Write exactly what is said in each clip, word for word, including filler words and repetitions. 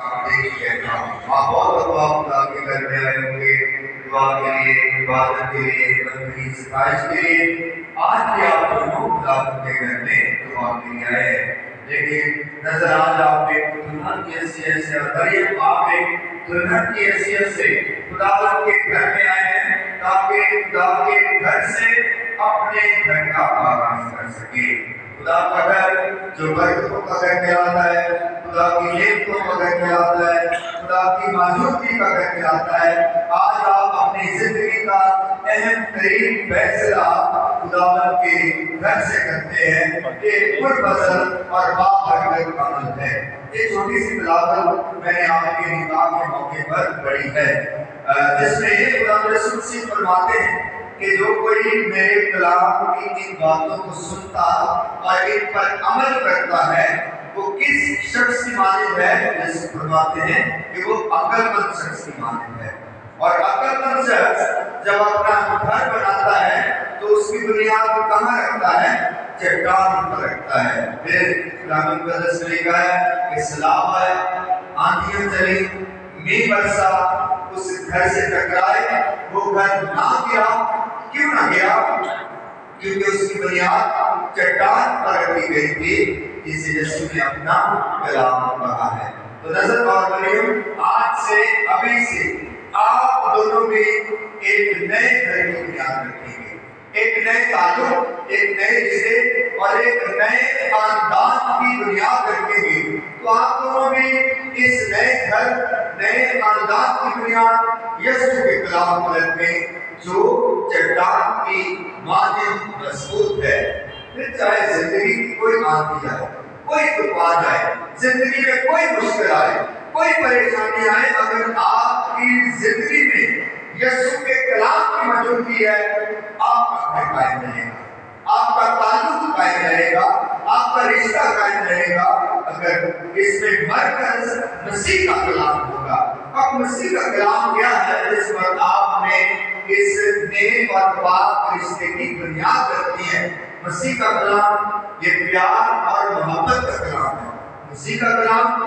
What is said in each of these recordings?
دیکھیے آپ بہت دفعہ خدا کے گھر میں آئے ہوں گے دعا کے لیے، عبادت کے لیے، بندگی ستائش کے لیے۔ آج بھی آپ دونوں خدا کے گھر میں دعا کے لیے آئے ہیں، لیکن نظر آج آپ ایک دلہن کی حیثیت سے اور مریم آپ ایک دلہن کی حیثیت سے خدا کے گھر میں آئے ہیں تاکہ خدا کے گھر سے اپنے گھر کا آغاز کر سکے۔ خدا کا گھر جو برکتوں کا گھر کہلاتا ہے، خدا کی نعمتوں کا گھر کہلاتا ہے، خدا کی موجودگی کا گھر کہلاتا ہے۔ آج آپ اپنی زندگی کا اہم ترین فیصلہ خداوند کے گھر سے کرتے ہیں کہ پر فضل اور بابرکت عمل ہے۔ یہ چھوٹی سی بلاغت میں نے آپ کے نکاح کے موقع پر پڑھی ہے، جس میں یہ خدا رسول سے فرماتے ہیں کہ جو کوئی میرے کلام کی ان باتوں کو سنتا اور ان پر عمل کرتا ہے وہ کس شخص کی مانند ہے؟ جیسے فرماتے ہیں کہ وہ عقل مند شخص کی مانند ہے، اور عقل مند شخص جب اپنا گھر بناتا ہے تو اس کی بنیاد کہاں رکھتا ہے؟ چٹان پر رکھتا ہے۔ پھر کلام مقدس میں لکھا ہے کہ سیلاب آئے، آندھیاں چلی، میںہ برسا، اس گھر سے ٹکرائے، وہ گھر نہ گرا۔ کیوں نہ گرا؟ کیونکہ اس کی بنیاد چٹان پر رکھی گئی تھی، جسے یسوع نے اپنا کلام کہا ہے۔ تو نظر اور مریم، آج سے ابھی سے آپ دونوں بھی ایک نئے گھر کی بنیاد رکھیں گے، ایک نئے تعلق، ایک نئے رشتے اور ایک نئے خاندان کی بنیاد رکھیں گے۔ تو آپ دونوں بھی اس نئے گھر، نئے خاندان کی بنیاد یسوع کے کلام پر رکھیں جو چٹان کی مانند مضبوط ہے۔ پھر چاہے زندگی کی کوئی آندھی آئے، کوئی طوفان آئے، زندگی میں کوئی مشکل آئے، کوئی پریشانی آئے، اگر آپ کی زندگی میں یسوع کے کلام کی موجودگی ہے، آپ کا گھر قائم رہے گا، آپ کا تعلق قائم رہے گا، آپ کا رشتہ قائم رہے گا۔ اگر اس میں مرکز مسیح کا کلام ہوگا۔ اب مسیح کا کلام کیا ہے جس پر آپ نے اس نیک اور پاک رشتے کی بنیاد رکھتی ہے؟ مسیح کا کلام یہ پیار اور محبت کا کلام ہے۔ مسیح کا کلام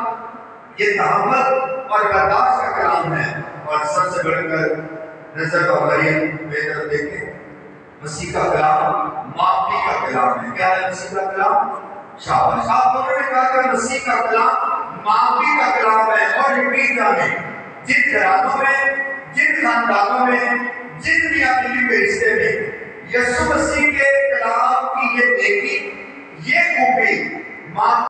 یہ تحمل اور برداشت کا کلام ہے، اور سب سے بڑھ کر نظر اور مریم بہتر دیکھیں، مسیح کا کلام معافی کا کلام ہے۔ کیا ہے مسیح کا کلام؟ شاباش، آپ دونوں نے کہا کہ مسیح کا کلام معافی کا کلام ہے۔ اور یقین جانیں جن گھرانوں میں، جن خاندانوں میں، جن میاں بیوی کے رشتے میں یسوع مسیح کے کلام کی یہ نیکی، یہ خوبی،